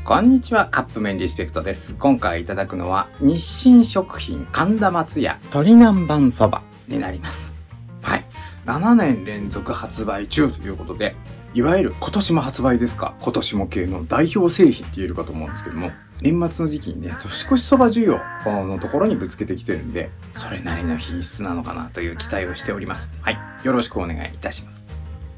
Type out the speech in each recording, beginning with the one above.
こんにちは、カップ麺リスペクトです。今回いただくのは日清食品神田松屋鶏南蛮そばになります。はい、7年連続発売中ということで、いわゆる今年も発売ですか、今年も系の代表製品って言えるかと思うんですけども、年末の時期にね、年越しそば需要のところにぶつけてきてるんで、それなりの品質なのかなという期待をしております。はい、よろしくお願いいたします。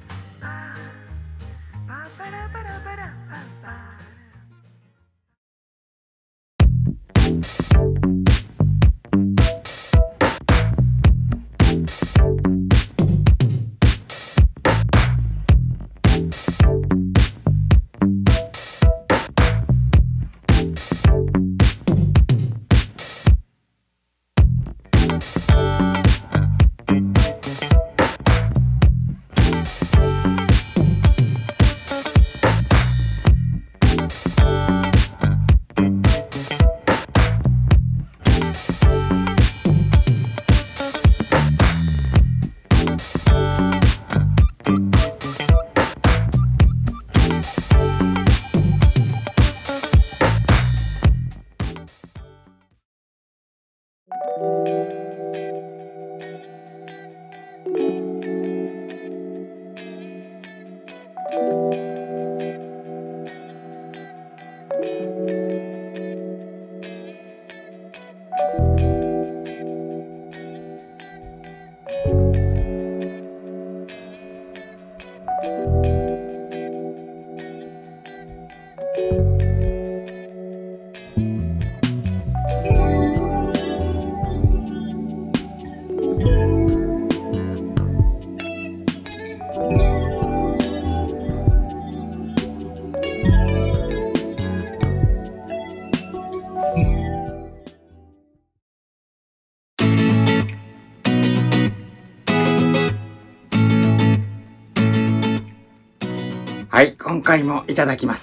はい、今回もいただきます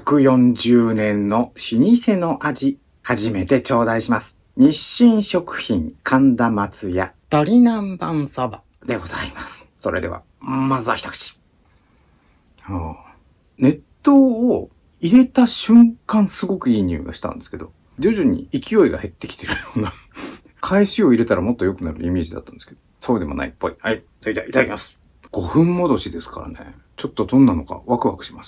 。140年の老舗の味、初めて頂戴します。日清食品神田松屋鶏南蛮そばでございます。それでは、まずは一口。熱湯を入れた瞬間すごくいい匂いがしたんですけど、徐々に勢いが減ってきてるような返しを入れたらもっと良くなるイメージだったんですけど、そうでもないっぽい。はい、それではいただきます。5分戻しですからね。ちょっとどんなのかワクワクします。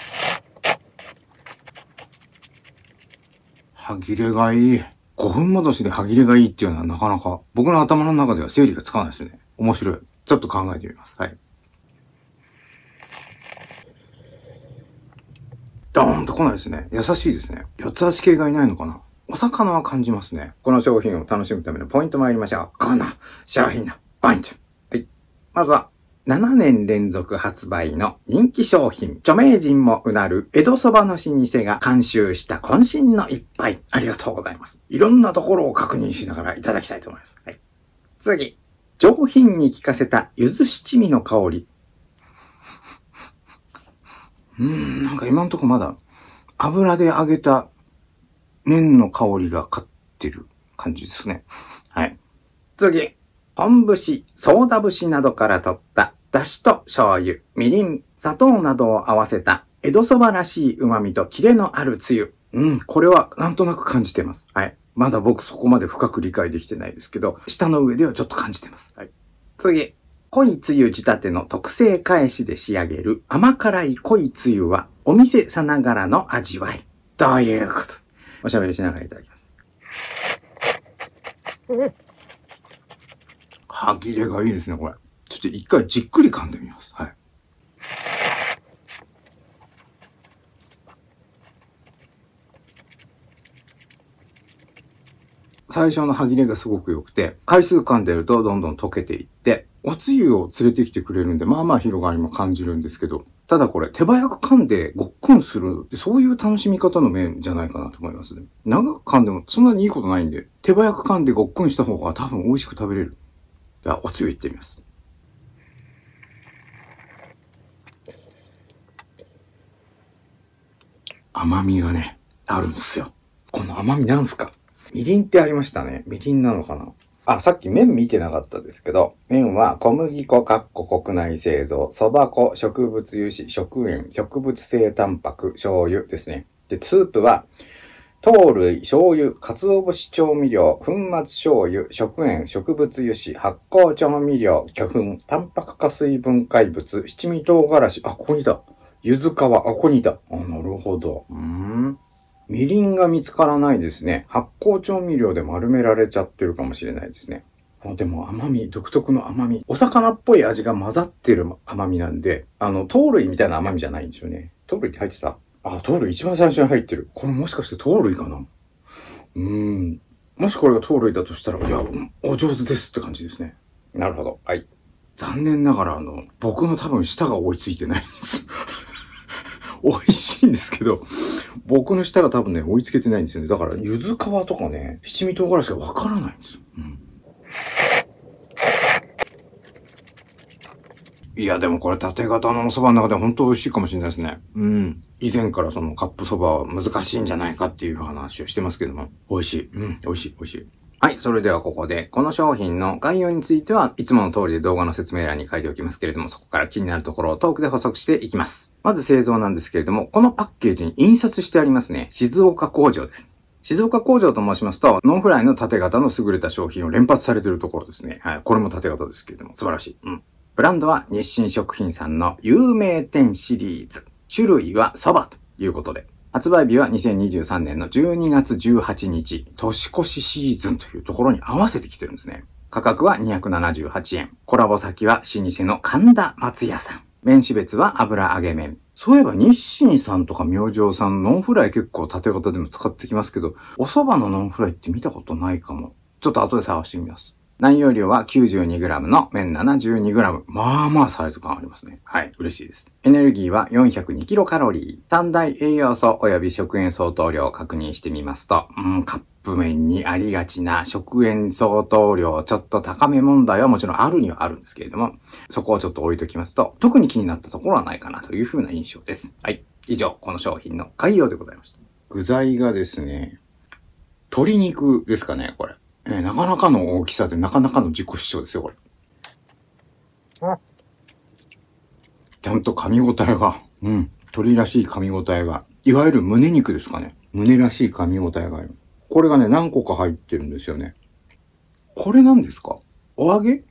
歯切れがいい。5分戻しで歯切れがいいっていうのはなかなか僕の頭の中では整理がつかないですね。面白い。ちょっと考えてみます。はい。ドーンと来ないですね。優しいですね。四つ足系がいないのかな。お魚は感じますね。この商品を楽しむためのポイント参りましょう。この商品のポイント。はい。まずは、7年連続発売の人気商品、著名人もうなる江戸そばの老舗が監修した渾身の一杯。ありがとうございます。いろんなところを確認しながらいただきたいと思います。はい。次。上品に効かせた柚子七味の香り。なんか今んとこまだ油で揚げた麺の香りが勝ってる感じですね。はい。次。本節、ソーダ節などから取っただしと醤油、みりん、砂糖などを合わせた江戸そばらしい旨味とキレのあるつゆ。これはなんとなく感じてます。はい。まだ僕そこまで深く理解できてないですけど、舌の上ではちょっと感じてます。はい。次。濃いつゆ仕立ての特製返しで仕上げる甘辛い濃いつゆはお店さながらの味わい。ということ。おしゃべりしながらいただきます。歯切れがいいですね、これ。ちょっと一回じっくり噛んでみます。はい。最初の歯切れがすごく良くて、回数噛んでるとどんどん溶けていって、おつゆを連れてきてくれるんで、まあまあ広がりも感じるんですけど、ただこれ手早く噛んでごっくんする、そういう楽しみ方の麺じゃないかなと思いますね。長く噛んでもそんなにいいことないんで、手早く噛んでごっくんした方が多分美味しく食べれる。じゃあおつゆいってみます。甘みがね、あるんですよ。この甘みなんすか？みりんってありましたね。みりんなのかな？さっき麺見てなかったですけど、麺は小麦粉、国内製造、蕎麦粉、植物油脂、食塩、植物性タンパク、醤油ですね。 で、スープは、糖類、醤油、鰹節調味料、粉末醤油、食塩、植物油脂、発酵調味料、魚粉、タンパク化水分解物、七味唐辛子、ここにいた。柚子皮、ここにいた。なるほど。みりんが見つからないですね。発酵調味料で丸められちゃってるかもしれないですね。でも甘み、独特の甘み。お魚っぽい味が混ざってる甘みなんで、糖類みたいな甘みじゃないんですよね。糖類って入ってた？糖類一番最初に入ってる。これもしかして糖類かな？もしこれが糖類だとしたら、お上手ですって感じですね。なるほど。はい。残念ながら、僕の多分舌が追いついてないんですよ。美味しいんですけど、僕の舌が多分ね、追いつけてないんですよね。だから、柚子皮とかね、七味唐辛子がわからないんですよ。いや、でもこれ縦型のお蕎麦の中で本当美味しいかもしれないですね。以前からそのカップ蕎麦は難しいんじゃないかっていう話をしてますけども、美味しい。美味しい、美味しい。はい、それではここで、この商品の概要についてはいつもの通りで動画の説明欄に書いておきますけれども、そこから気になるところをトークで補足していきます。まず製造なんですけれども、このパッケージに印刷してありますね、静岡工場です。静岡工場と申しますと、ノンフライの縦型の優れた商品を連発されているところですね。はい、これも縦型ですけれども、素晴らしい。ブランドは日清食品さんの有名店シリーズ。種類は蕎麦ということで。発売日は2023年の12月18日、年越しシーズンというところに合わせてきてるんですね。価格は278円。コラボ先は老舗の神田松屋さん。麺種別は油揚げ麺。そういえば日清さんとか明星さん、ノンフライ結構縦型でも使ってきますけど、お蕎麦のノンフライって見たことないかも。ちょっと後で探してみます。内容量は 92g の麺 72g。まあまあサイズ感ありますね。はい、嬉しいです。エネルギーは 402kcal。三大栄養素及び食塩相当量を確認してみますと、カップ麺にありがちな食塩相当量ちょっと高め問題はもちろんあるにはあるんですけれども、そこをちょっと置いときますと、特に気になったところはないかなという風な印象です。はい。以上、この商品の概要でございました。具材がですね、鶏肉ですかね、これ。なかなかの大きさでなかなかの自己主張ですよ、これ。ちゃんと噛み応えが、鶏らしい噛み応えが、いわゆる胸肉ですかね。胸らしい噛み応えがある。これがね、何個か入ってるんですよね。これ何ですか？お揚げ？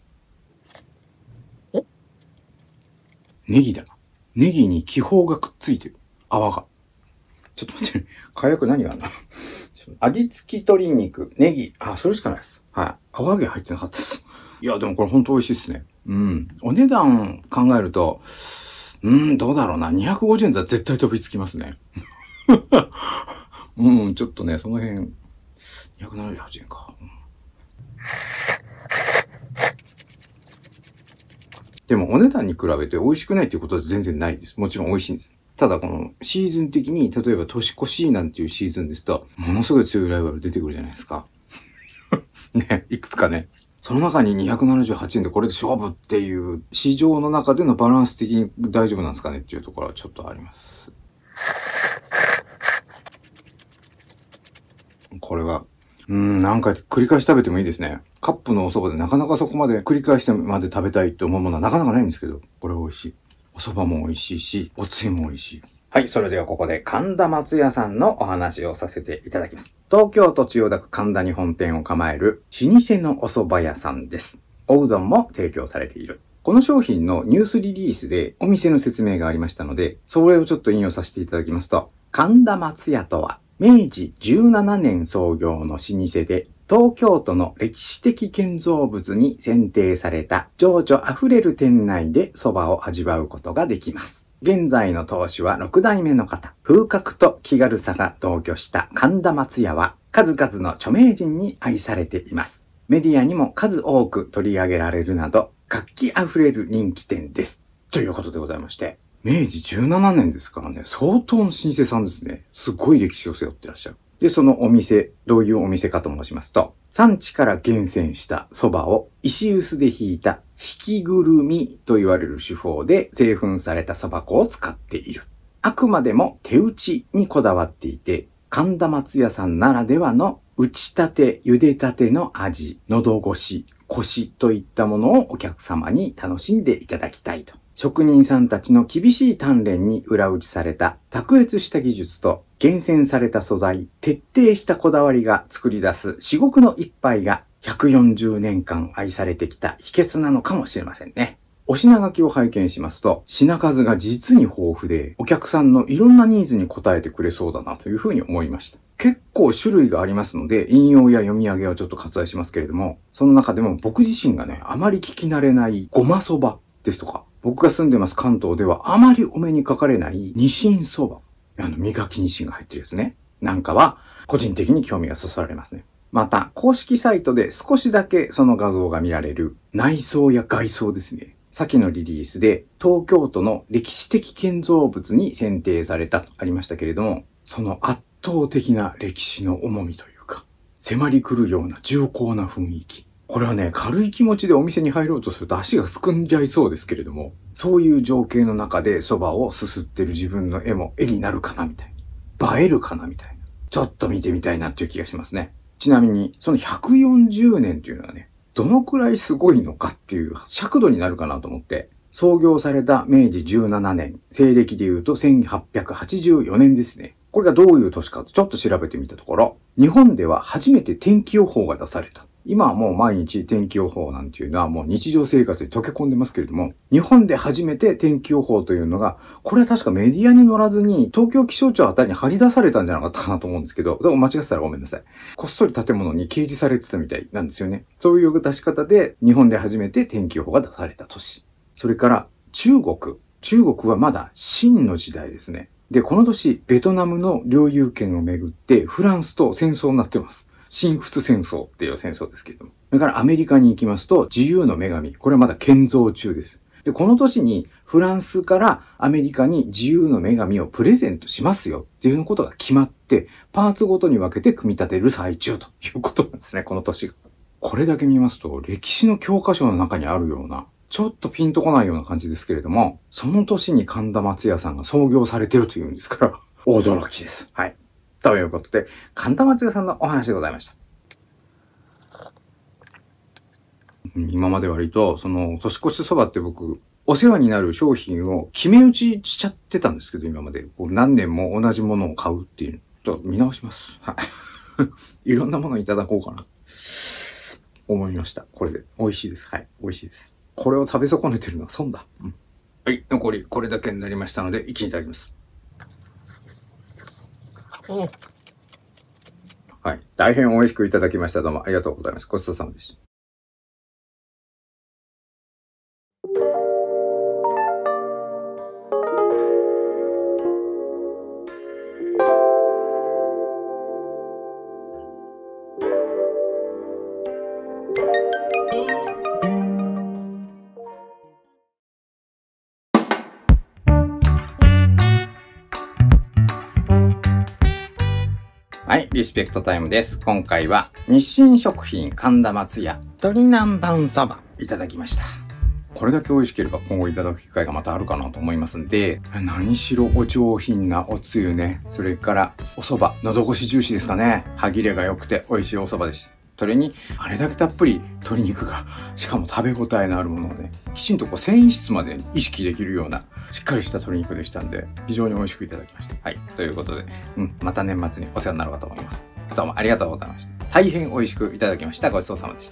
ネギだ。ネギに気泡がくっついてる。泡が。ちょっと待って、火薬何があるの？味付き鶏肉、ネギ。それしかないです。はい。泡揚げ入ってなかったです。いや、でもこれほんと美味しいですね。お値段考えると、どうだろうな。250円だったら絶対飛びつきますね。ちょっとね、その辺、278円か。でもお値段に比べて美味しくないっていうことは全然ないです。もちろん美味しいんです。ただこのシーズン的に、例えば年越しなんていうシーズンですと、ものすごい強いライバル出てくるじゃないですか。ね、いくつかね。その中に278円でこれで勝負っていう市場の中でのバランス的に大丈夫なんですかねっていうところはちょっとあります。これは、何回繰り返し食べてもいいですね。カップのお蕎麦でなかなかそこまで繰り返してまで食べたいって思うものはなかなかないんですけど、これは美味しい。お蕎麦も美味しいし、おつゆも美味しい。はい、それではここで神田松屋さんのお話をさせていただきます。東京都千代田区神田に本店を構える老舗のお蕎麦屋さんです。おうどんも提供されている。この商品のニュースリリースでお店の説明がありましたので、それをちょっと引用させていただきますと、神田松屋とは明治17年創業の老舗で、東京都の歴史的建造物に選定された情緒あふれる店内で蕎麦を味わうことができます。現在の当主は6代目の方、風格と気軽さが同居した神田松屋は数々の著名人に愛されています。メディアにも数多く取り上げられるなど、活気あふれる人気店です。ということでございまして、明治17年ですからね、相当の老舗さんですね。すごい歴史を背負ってらっしゃる。で、そのお店、どういうお店かと申しますと、産地から厳選した蕎麦を石臼でひいたひきぐるみと言われる手法で製粉された蕎麦粉を使っている。あくまでも手打ちにこだわっていて、神田松屋さんならではの打ちたて、茹でたての味、喉越し、コシといったものをお客様に楽しんでいただきたいと職人さんたちの厳しい鍛錬に裏打ちされた卓越した技術と厳選された素材、徹底したこだわりが作り出す至極の一杯が140年間愛されてきた秘訣なのかもしれませんね。お品書きを拝見しますと、品数が実に豊富で、お客さんのいろんなニーズに応えてくれそうだなというふうに思いました。結構種類がありますので、引用や読み上げをちょっと割愛しますけれども、その中でも僕自身がね、あまり聞き慣れないごまそばですとか、僕が住んでます関東ではあまりお目にかかれないニシンそば。磨きニシンが入ってるやつね。なんかは、個人的に興味がそそられますね。また、公式サイトで少しだけその画像が見られる内装や外装ですね。先のリリースで東京都の歴史的建造物に選定されたとありましたけれども、その圧倒的な歴史の重みというか、迫り来るような重厚な雰囲気。これはね、軽い気持ちでお店に入ろうとすると足がすくんじゃいそうですけれども、そういう情景の中で蕎麦をすすってる自分の絵も絵になるかなみたいな。映えるかなみたいな。ちょっと見てみたいなっていう気がしますね。ちなみに、その140年っていうのはね、どのくらいすごいのかっていう尺度になるかなと思って、創業された明治17年、西暦で言うと1884年ですね。これがどういう年かとちょっと調べてみたところ、日本では初めて天気予報が出された。今はもう毎日天気予報なんていうのはもう日常生活に溶け込んでますけれども、日本で初めて天気予報というのが、これは確かメディアに載らずに東京気象庁あたりに張り出されたんじゃなかったかなと思うんですけど、でも間違ってたらごめんなさい。こっそり建物に掲示されてたみたいなんですよね。そういう出し方で日本で初めて天気予報が出された年。それから中国はまだ清の時代ですね。で、この年、ベトナムの領有権をめぐってフランスと戦争になってます。新仏戦争っていう戦争ですけれども。それからアメリカに行きますと、自由の女神。これはまだ建造中です。で、この年にフランスからアメリカに自由の女神をプレゼントしますよっていうことが決まって、パーツごとに分けて組み立てる最中ということなんですね、この年が。これだけ見ますと、歴史の教科書の中にあるような、ちょっとピンとこないような感じですけれども、その年に神田松屋さんが創業されてるというんですから、驚きです。はい。ということで、神田松屋さんのお話でございました。今まで割と、年越しそばって僕、お世話になる商品を決め打ちしちゃってたんですけど、今まで。何年も同じものを買うっていう。と見直します。はい。いろんなものいただこうかな。思いました。これで。美味しいです。はい。美味しいです。これを食べ損ねてるのは損だ。うん。はい。残りこれだけになりましたので、一気にいただきます。はい。大変美味しくいただきました。どうもありがとうございます。ごちそうさまでした。はい、リスペクトタイムです。今回は日清食品神田松屋鶏南蛮そばいただきました。これだけ美味しければ今後いただく機会がまたあるかなと思いますんで、何しろお上品なおつゆね、それからお蕎麦、喉越し重視ですかね。歯切れが良くて美味しいお蕎麦でした。それにあれだけたっぷり鶏肉が、しかも食べ応えのあるものをね、きちんと繊維質まで意識できるようなしっかりした鶏肉でしたんで、非常に美味しくいただきました。はい、ということで、また年末にお世話になるかと思います。どうもありがとうございました。大変美味しくいただきました。ごちそうさまでした。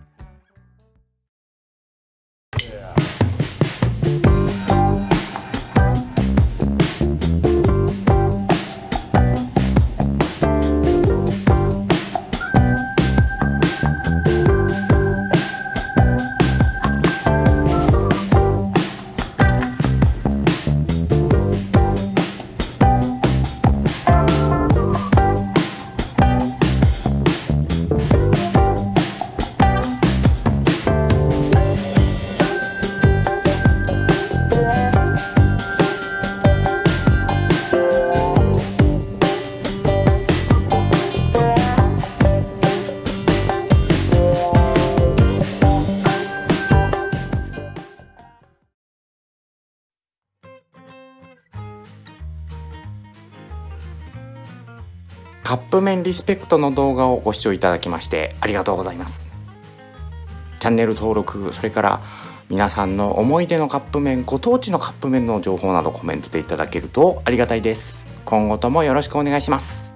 カップ麺リスペクトの動画をご視聴いただきましてありがとうございます。チャンネル登録、それから皆さんの思い出のカップ麺、ご当地のカップ麺の情報などコメントでいただけるとありがたいです。今後ともよろしくお願いします。